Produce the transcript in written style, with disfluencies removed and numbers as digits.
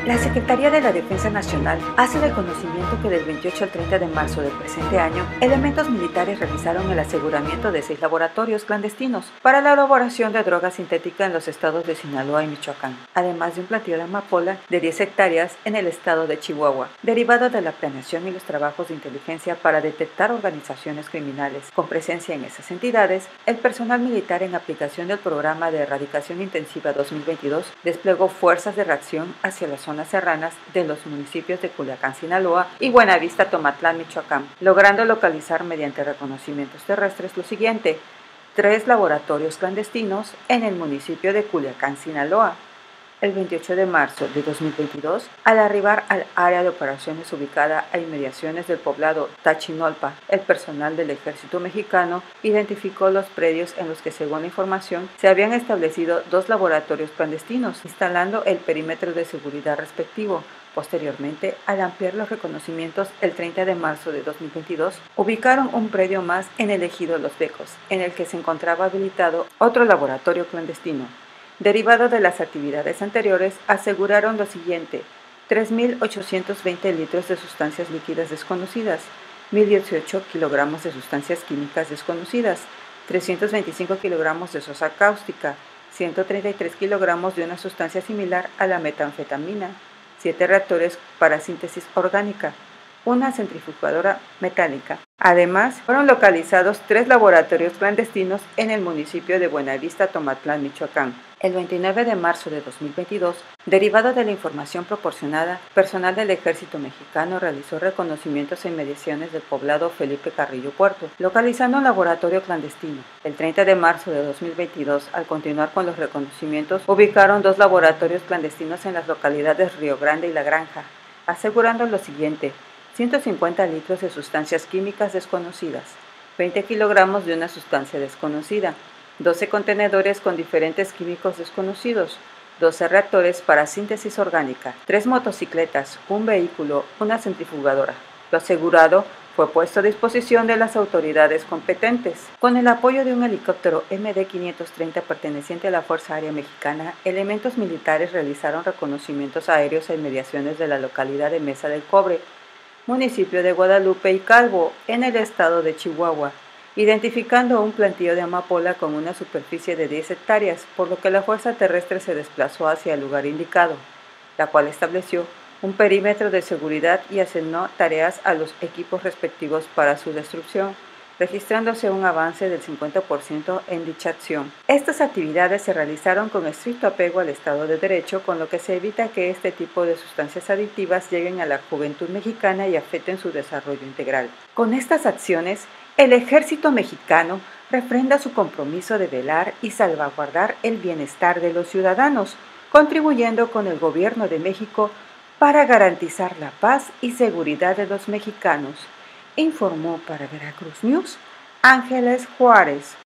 La Secretaría de la Defensa Nacional hace de conocimiento que del 28 al 30 de marzo del presente año, elementos militares realizaron el aseguramiento de 6 laboratorios clandestinos para la elaboración de droga sintética en los estados de Sinaloa y Michoacán, además de un plantío de amapola de 10 hectáreas en el estado de Chihuahua, derivado de la planeación y los trabajos de inteligencia para detectar organizaciones criminales. Con presencia en esas entidades, el personal militar en aplicación del Programa de Erradicación Intensiva 2022 desplegó fuerzas de reacción hacia la zonas serranas de los municipios de Culiacán, Sinaloa y Buenavista, Tomatlán, Michoacán, logrando localizar mediante reconocimientos terrestres lo siguiente: 3 laboratorios clandestinos en el municipio de Culiacán, Sinaloa. El 28 de marzo de 2022, al arribar al área de operaciones ubicada a inmediaciones del poblado Tachinolpa, el personal del Ejército Mexicano identificó los predios en los que, según la información, se habían establecido 2 laboratorios clandestinos, instalando el perímetro de seguridad respectivo. Posteriormente, al ampliar los reconocimientos el 30 de marzo de 2022, ubicaron un predio más en el ejido Los Becos, en el que se encontraba habilitado otro laboratorio clandestino. Derivado de las actividades anteriores, aseguraron lo siguiente: 3.820 litros de sustancias líquidas desconocidas, 1.018 kilogramos de sustancias químicas desconocidas, 325 kilogramos de sosa cáustica, 133 kilogramos de una sustancia similar a la metanfetamina, 7 reactores para síntesis orgánica, una centrifugadora metálica. Además, fueron localizados 3 laboratorios clandestinos en el municipio de Buenavista, Tomatlán, Michoacán. El 29 de marzo de 2022, derivado de la información proporcionada, personal del Ejército Mexicano realizó reconocimientos en inmediaciones del poblado Felipe Carrillo Puerto, localizando un laboratorio clandestino. El 30 de marzo de 2022, al continuar con los reconocimientos, ubicaron 2 laboratorios clandestinos en las localidades Río Grande y La Granja, asegurando lo siguiente: 150 litros de sustancias químicas desconocidas, 20 kilogramos de una sustancia desconocida, 12 contenedores con diferentes químicos desconocidos, 12 reactores para síntesis orgánica, 3 motocicletas, un vehículo, una centrifugadora. Lo asegurado fue puesto a disposición de las autoridades competentes. Con el apoyo de un helicóptero MD-530 perteneciente a la Fuerza Aérea Mexicana, elementos militares realizaron reconocimientos aéreos a inmediaciones de la localidad de Mesa del Cobre, municipio de Guadalupe y Calvo, en el estado de Chihuahua, identificando un plantío de amapola con una superficie de 10 hectáreas, por lo que la fuerza terrestre se desplazó hacia el lugar indicado, la cual estableció un perímetro de seguridad y asignó tareas a los equipos respectivos para su destrucción, registrándose un avance del 50% en dicha acción. Estas actividades se realizaron con estricto apego al Estado de Derecho, con lo que se evita que este tipo de sustancias adictivas lleguen a la juventud mexicana y afecten su desarrollo integral. Con estas acciones, el Ejército Mexicano refrenda su compromiso de velar y salvaguardar el bienestar de los ciudadanos, contribuyendo con el Gobierno de México para garantizar la paz y seguridad de los mexicanos. Informó para Veracruz News Ángeles Juárez.